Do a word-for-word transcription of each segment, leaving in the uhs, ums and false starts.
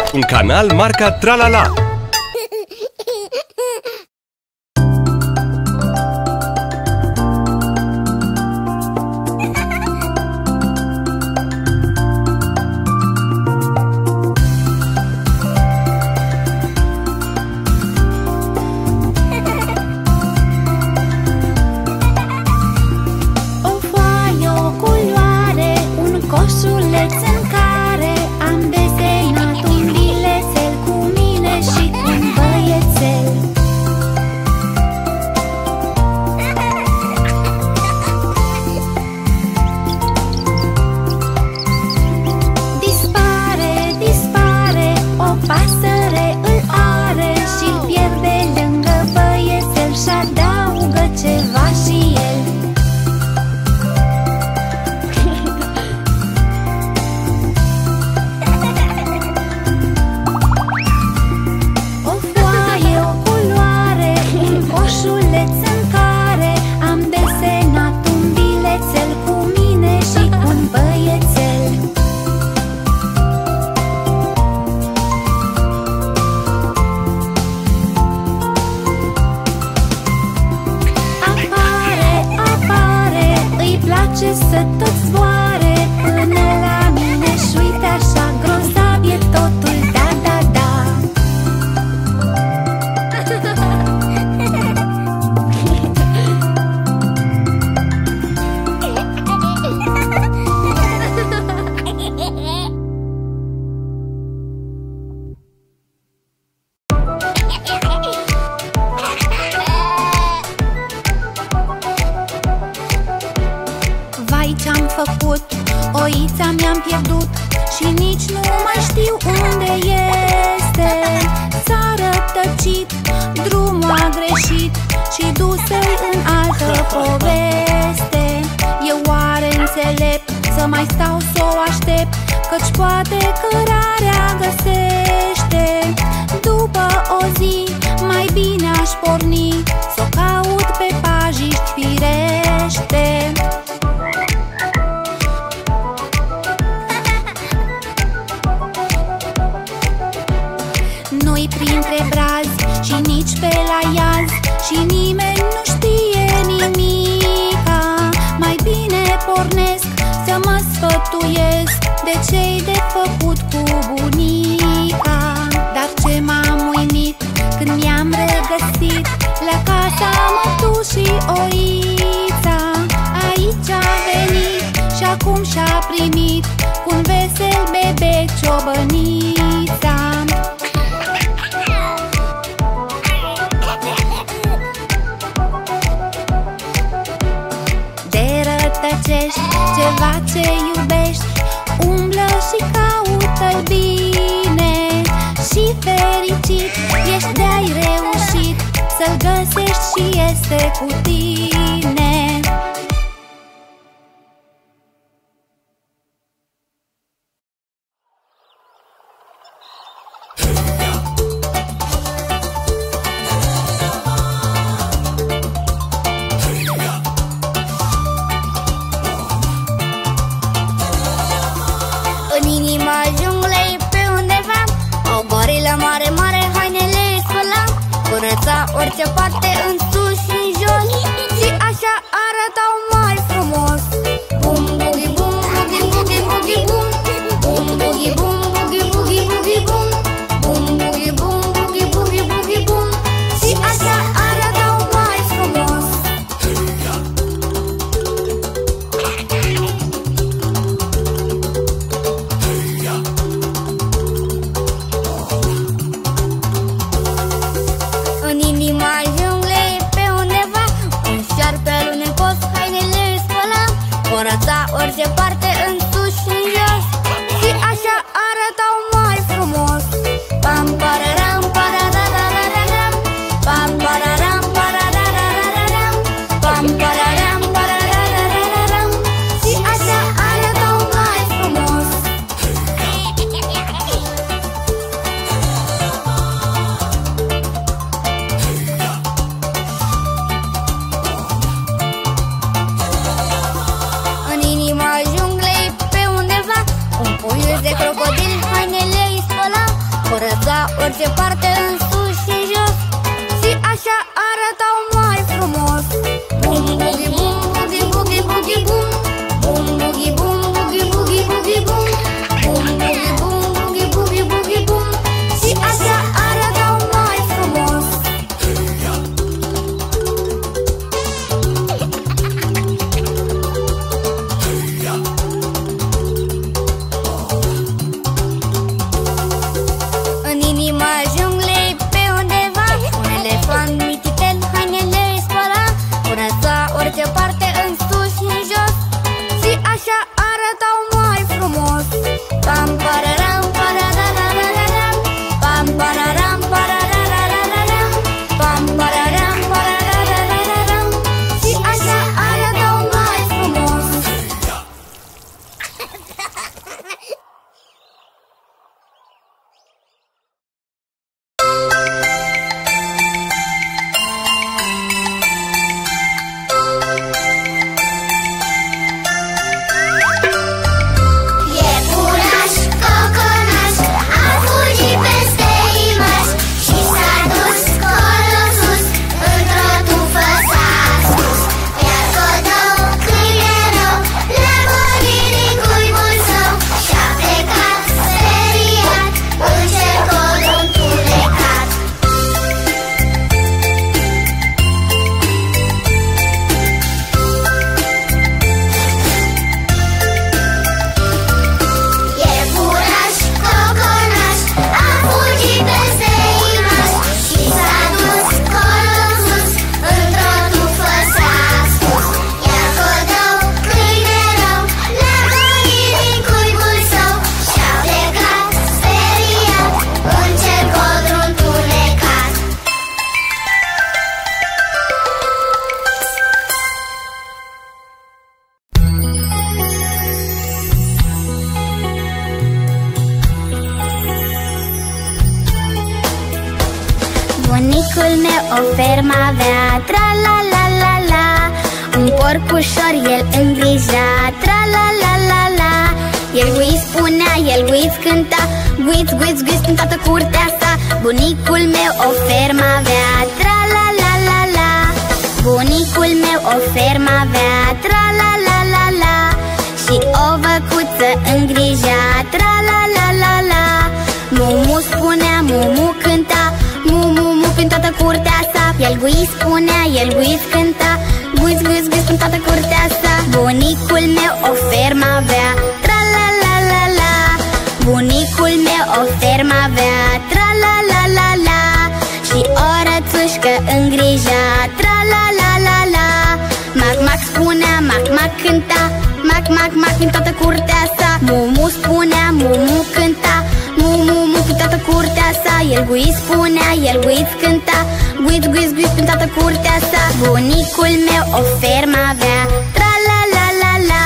un canal marca Tralala. În inima junglei Bunicul meu o fermă avea, tra-la-la-la-la. Un porcușor el îngrija, tra-la-la-la-la. El guiț spunea, el guiț cânta, guiț, guiț, guiț în toată curtea sa. Bunicul meu o fermă avea, tra-la-la-la-la. Bunicul meu o fermă avea, tra-la-la-la-la. Și o văcuță îngrija, tra-la-la-la-la. Mumu spunea, mumu cânta, mu-mu-mu prin toată curtea sa. El guiț spunea, el guiț cânta, guiț, guiț, guiț prin toată curtea sa. Bunicul meu o fermă avea, tra-la-la-la-la. Bunicul meu o fermă avea, tra-la-la-la-la. Și o rățușcă îngrija, tra-la-la-la-la. Mac-mac spunea, mac-mac cânta, mac-mac-mac prin toată curtea sa. Mumu spunea, mumu cânta, mu-mu-mu prin toată curtea sa. El guiț spunea, el guiț cânta, guiț, guiț, guiț prin toată curtea sa. Bunicul meu o fermă avea, tra-la-la-la-la.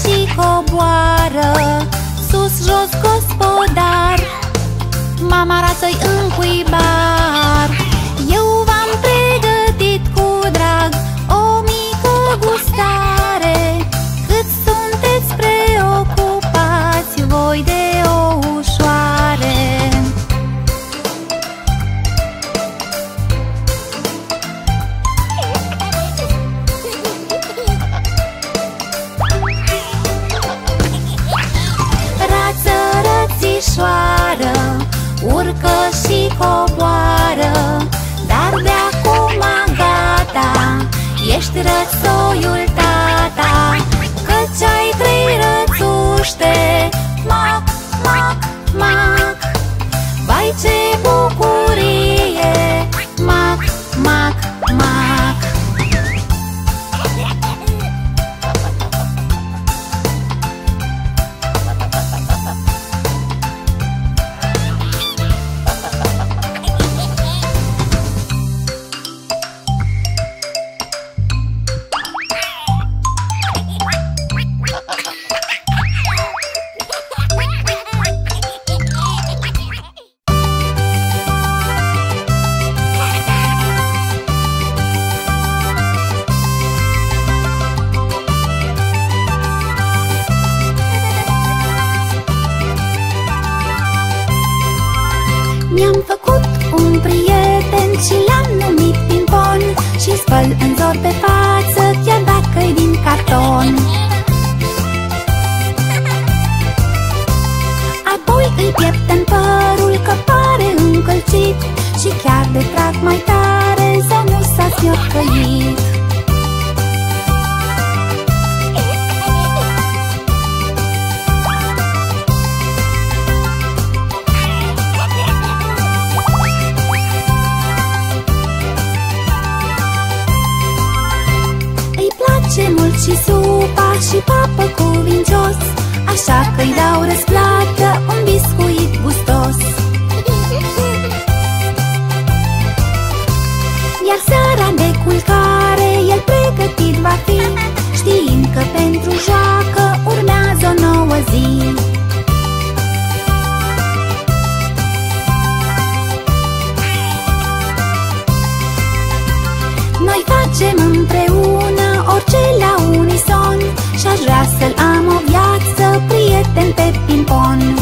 și coboară, sus, jos, gospodar, mama rață-i în cuibar. Eu v-am pregătit cu drag o mică gustare, cât sunteți preocupați voi de o ușoare. Rață rățișoară, urcă și coboară, dar de acum gata, ești rățoiul tata, căci ai trei rățuște, mac, mac, mac. Vai ce bucurie, mac, mac, mac. Mi-am făcut un prieten și l-am numit Pimpon, și spăl în zor pe față, chiar dacă-i din carton. Apoi îi pieptăn părul, că pare încălcit, și chiar de trag mai tare, sau nu s-a smiorcăit. Ce mult și supa și papă cuvincios, așa că-i dau răsplată un biscuit gustos. Iar seara de culcare el pregătit va fi, știind că pentru joacă urmează o nouă zi. Noi facem împreună orice la unison, și-aș vrea să-l am o viață, prieten pe Pimpon.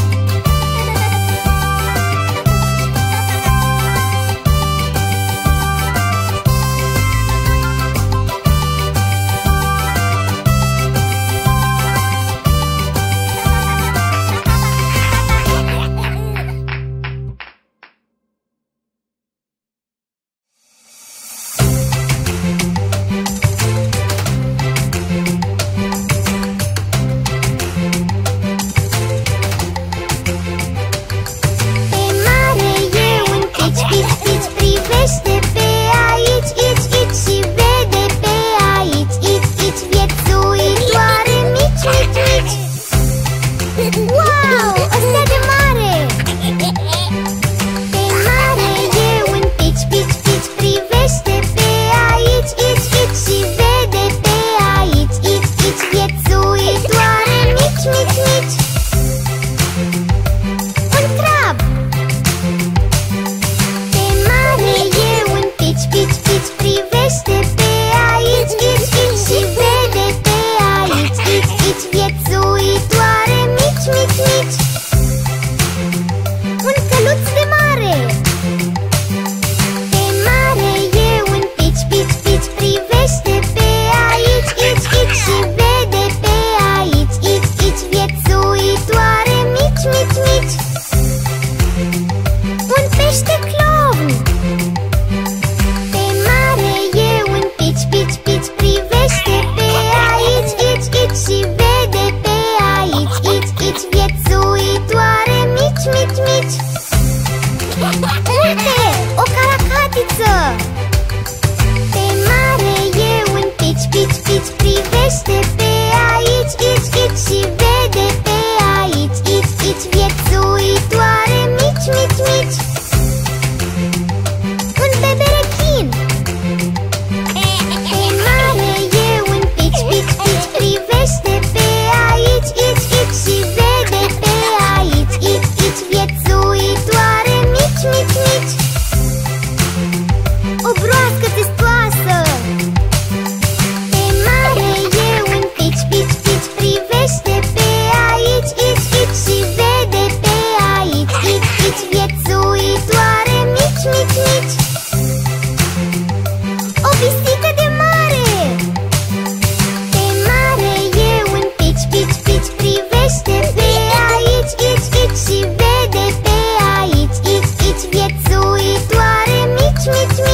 Pe mare e un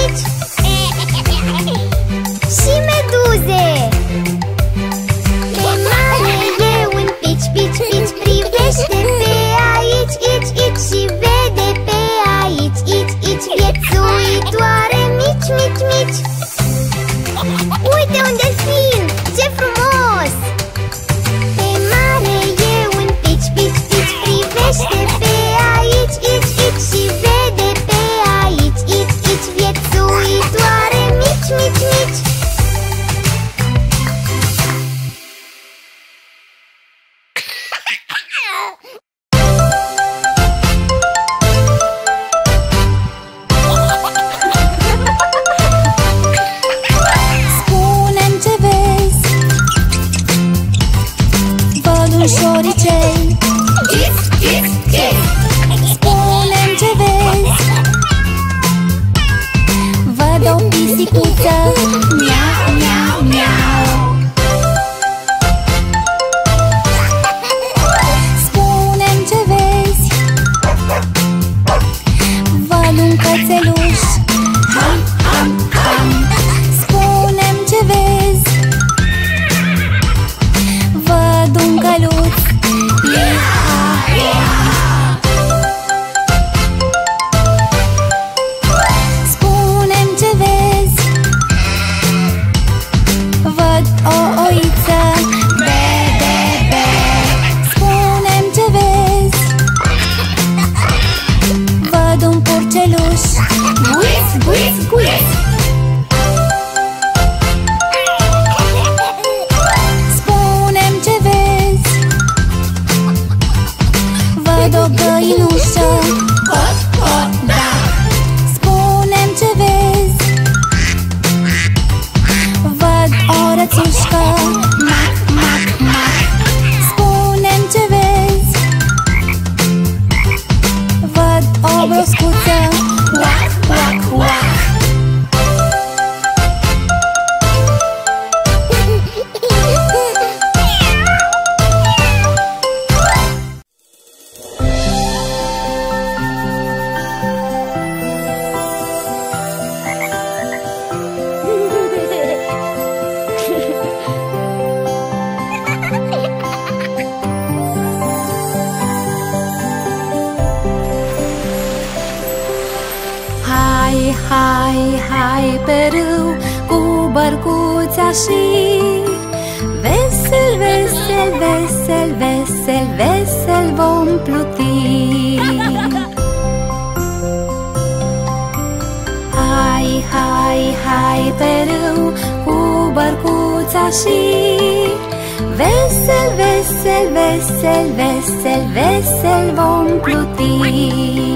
mici și meduze. Pe mare e un pici, pici, pici, privește pe aici, aici, aici și vede pe aici, aici, aici viețuitoare mici, mici, mici. Uite un delfin, ce frumos! Pe mare e un pici, pici, pici, privește pe aici, aici, aici și vede pe aici, aici, aici viețuitoare mici, mici, mici. Spune-mi ce vezi, văd un șoricel. Spune-mi ce vezi, văd o pisicuță. Miau, miau, miau. Spune-mi ce vezi, văd un cățeluș. Ham, ham, ham. Spune-mi ce vezi, văd un căluț. Ia-ha, ia-ha. Spune-mi ce vezi, văd o oiță. Be, be, be. Spune-mi ce vezi, văd un purceluș. Guiț, guiț, guiț. Spune-mi ce vezi, văd o găinușă. Hot, hot, da. Spune-mi ce vezi, văd o rățușcă. Mac, mac, mac. Spune-mi ce vezi, văd o broscuță. Uac, uac, uac. Hai, hai, hai pe râu cu bărcuța și vesel, vesel, vesel, vesel, vesel vom pluti. Hai, hai, hai pe râu cu bărcuța și vesel, vesel, vesel, vesel, vesel vom pluti.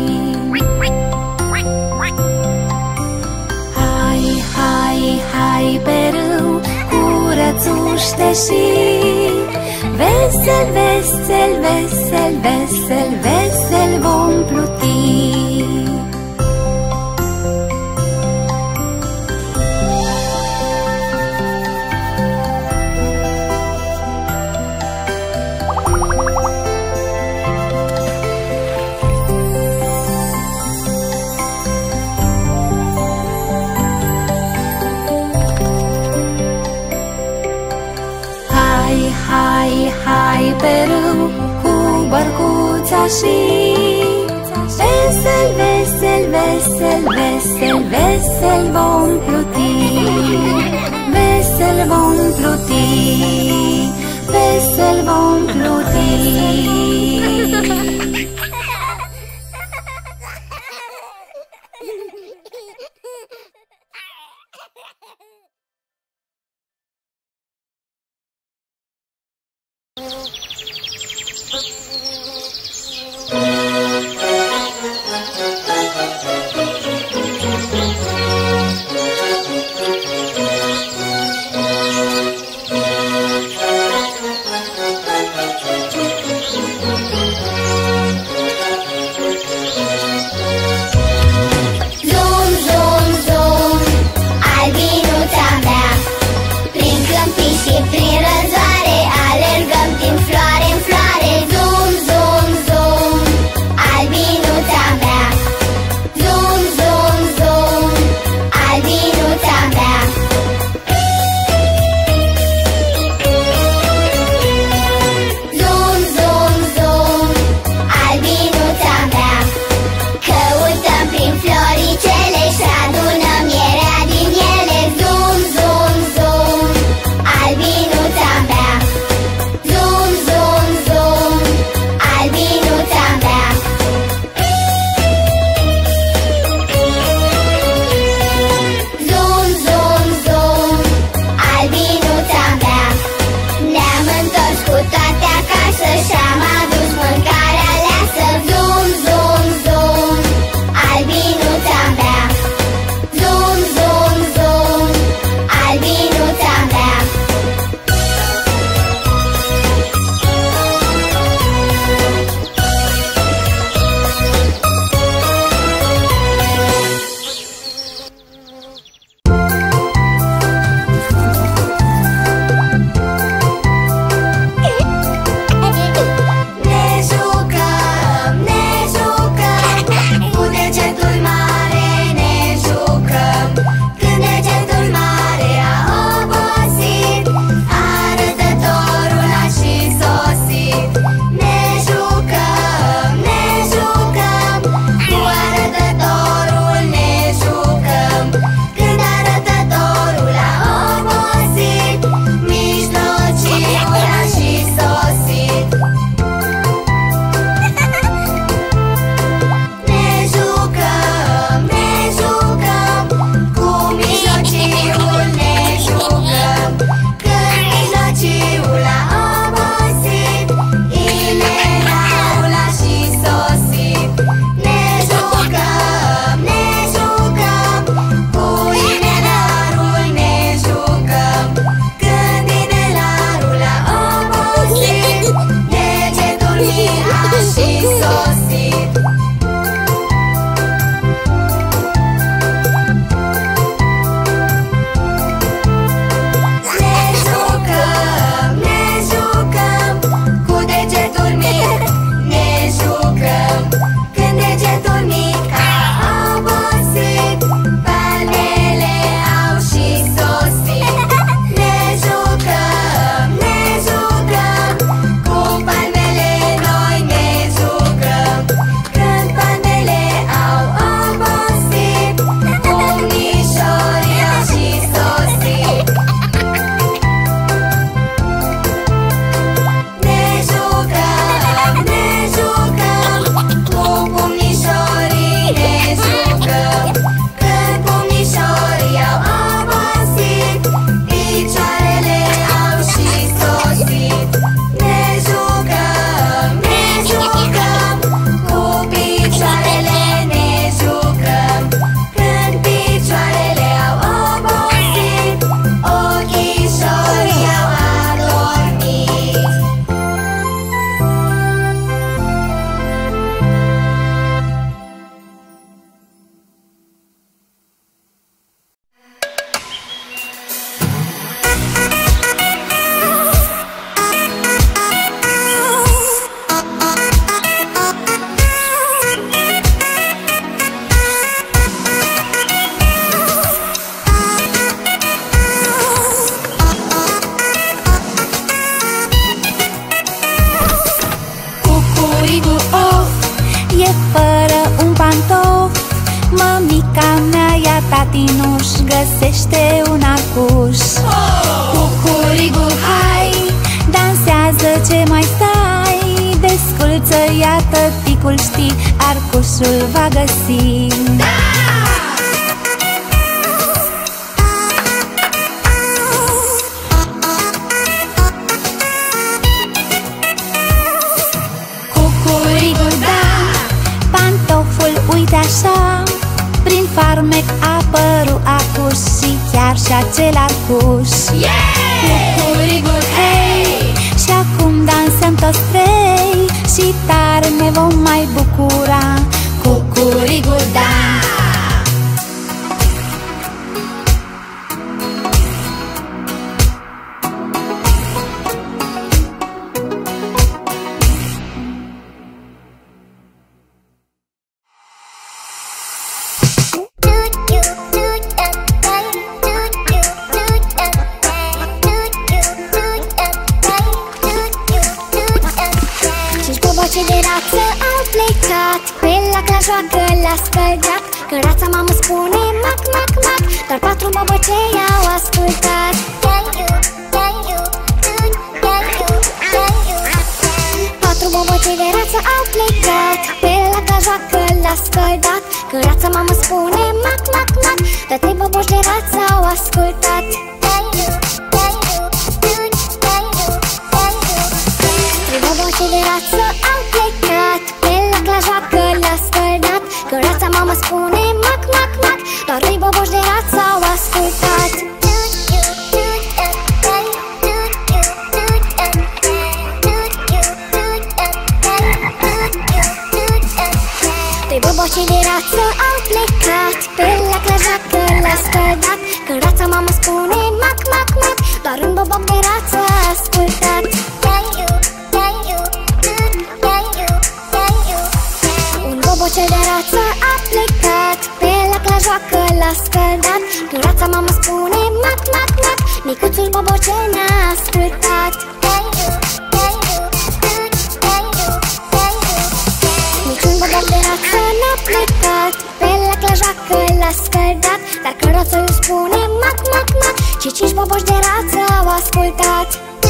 Hai, hai pe râu cu rățuște și vesel, vesel, vesel, vesel, vesel vom pluti. Hai, hai pe râu cu bărcuța și vesel, vesel, vesel, vesel, vesel vom pluti. Vesel vom pluti, vesel vom pluti. găsește un arcuș. Cucurigu, hai, dansează, ce mai stai? Desculță, iată, ticul știi, arcușul va găsi. Da! Uite așa, prin farmec apăru acuș și chiar și acel arcuș. Cucurigul, hei! Și acum dansăm toți trei și tare ne vom mai bucura. Cucurigul, da! L-a scăldat, că rața mamă spune mac, mac, mac, dar patru bobocei au ascultat. Patru bobocei de rață au plecat, pe la ca joacă l-a scăldat, că rața mamă spune mac, mac, mac, dar trei boboci de rață au ascultat. Trei bobocei de rață au plecat, pe la ca joacă l-a scăldat, că rața mamă spune mac, mac, mac, doar trei boboci de rață au ascultat. Trei boboci de rață au plecat, pe la clajacă l-a scăldat, că rața mamă spune mac, mac, mac, doar un boboc de rață a ascultat. Bobocel de rață a plecat, pe la clajoacă l-a scăldat, când rața mamă spune mac, mac, mac, micuțul bobocel n-a ascultat. Niciun boboc de rață n-a plecat, pe la clajoacă l-a scăldat, dar când roțul spune mac, mac, mac, și cinci boboci de rață au ascultat.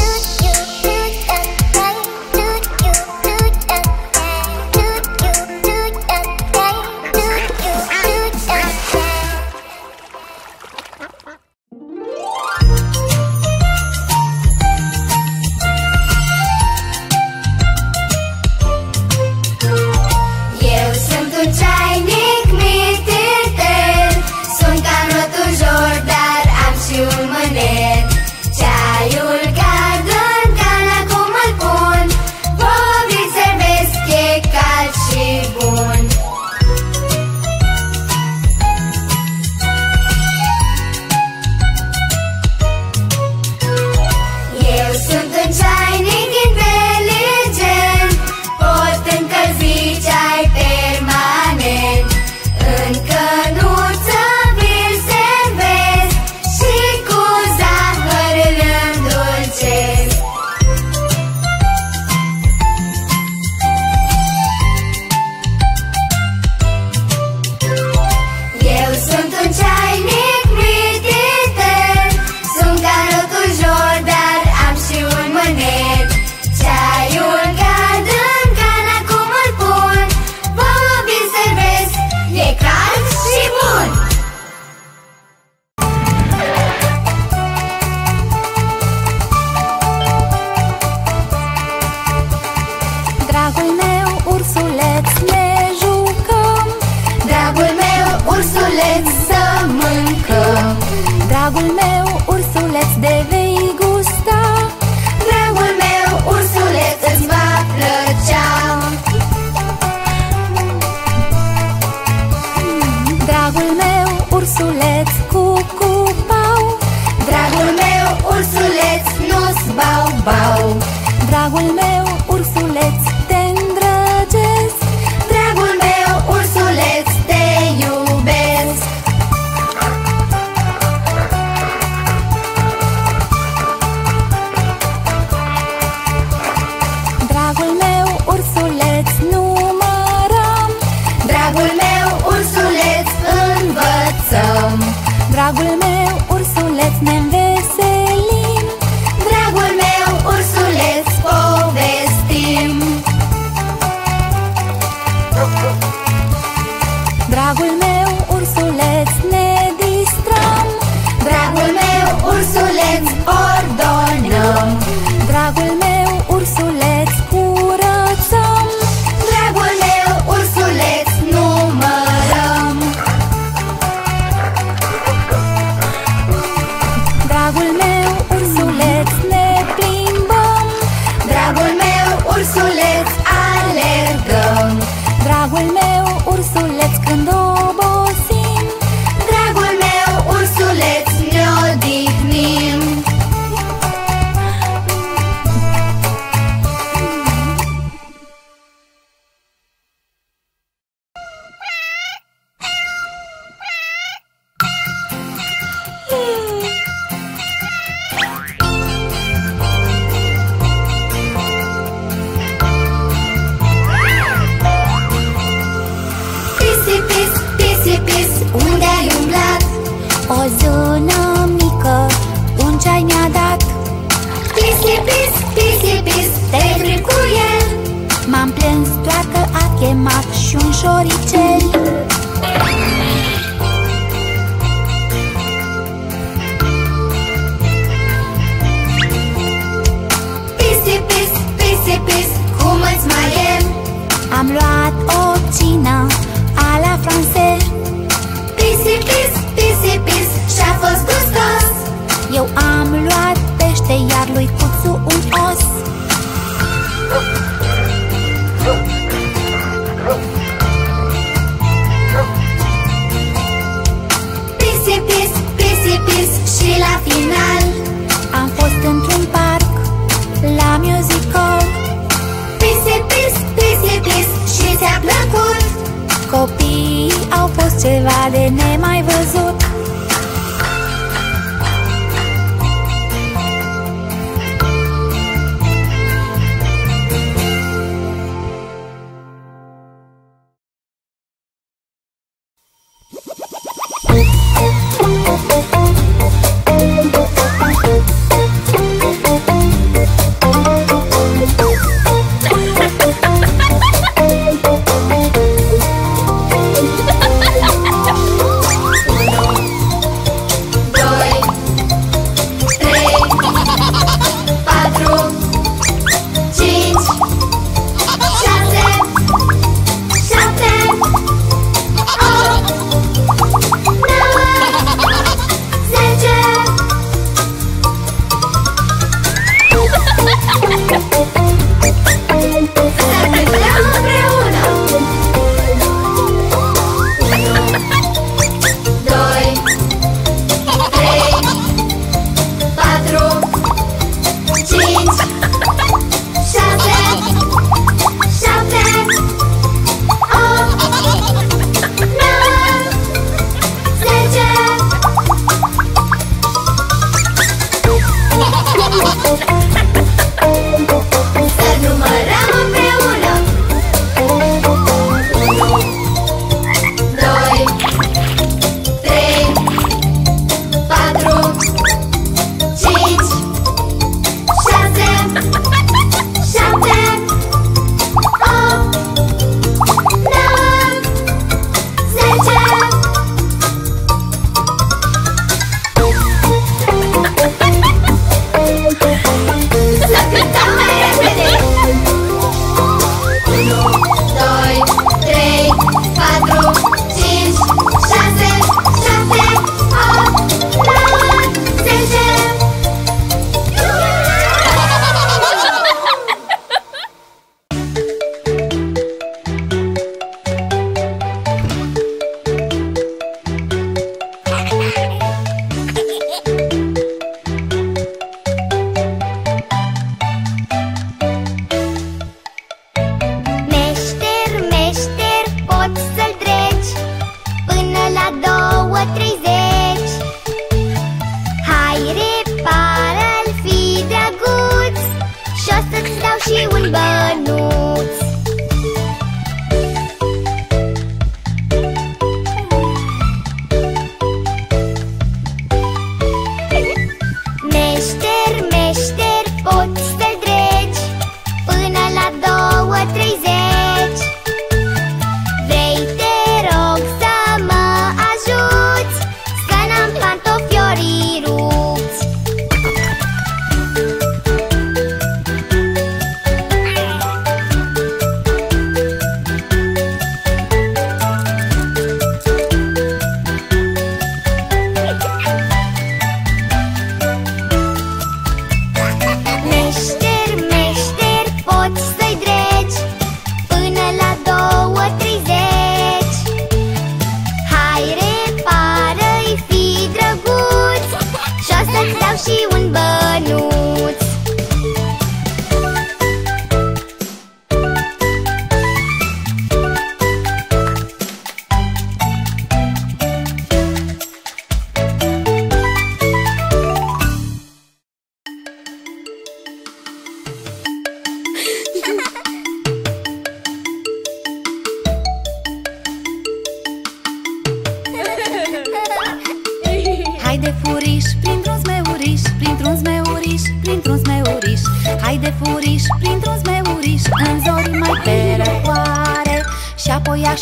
Dragul meu, ursuleț, de vei gusta, dragul meu, ursuleț, îți va plăcea. Dragul meu, ursuleț, cucu-pau, dragul meu, ursuleț, nu-s bau-bau. Dragul meu, ursuleț, te îndrăgesc, dragul meu, ursuleț, te iubesc. Dragul meu, ursuleț, numărăm, dragul meu, ursuleț, învățăm. Dragul Dragul meu ursuleț, ne înveselim. Dragul meu ursuleț, povestim. Dragul meu ursuleț, ne distrăm. Dragul meu ursuleț, ordonăm. Dragul meu ursuleț, curățăm. Dragul meu ursuleț, numărăm. Dragul meu ursuleț, ne plimbăm. Dragul meu ursuleț, alergăm. Dragul meu ursuleț, când obosim. Dragul meu ursuleț, ne odihnim. Pisipis, pisipis, unde-ai umblat? O zonă mică, un ceai mi-a dat. Pisipis, pisipis, te-ai prins cu el. M-am plâns doar că a chemat și un șoricel. Pisipis, pisipis, cum îți mai e? Am luat o cină a la francez. Pisipis, pisipis, și-a fost gustos. Eu am luat pește, iar lui Cuțu un os.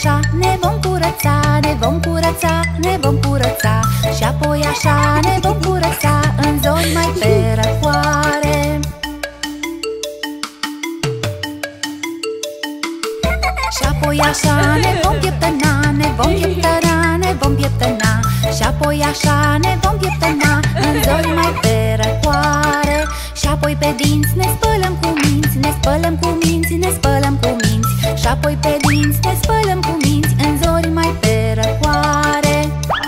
așa ne vom curăța, ne vom curăța, ne vom curăța. Și apoi așa ne vom curăța în zori mai pe răcoare. Și apoi așa ne vom pieptăna, ne vom pieptăna, ne vom pieptăna. Și apoi așa ne vom pieptăna în zori mai pe răcoare. Și apoi pe dinți ne spălăm cu minți, ne spălăm cu minți, ne spălăm cu minți. Și apoi pe dinți ne spălăm cu minți în zori mai pe răcoare.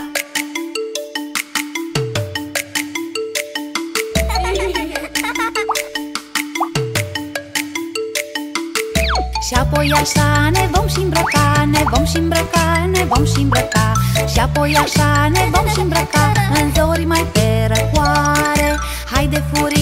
Și apoi așa ne vom și îmbrăca, ne vom și îmbrăca, ne vom și îmbrăca. Și apoi așa ne vom și îmbrăca în zori mai pe răcoare. Haide furi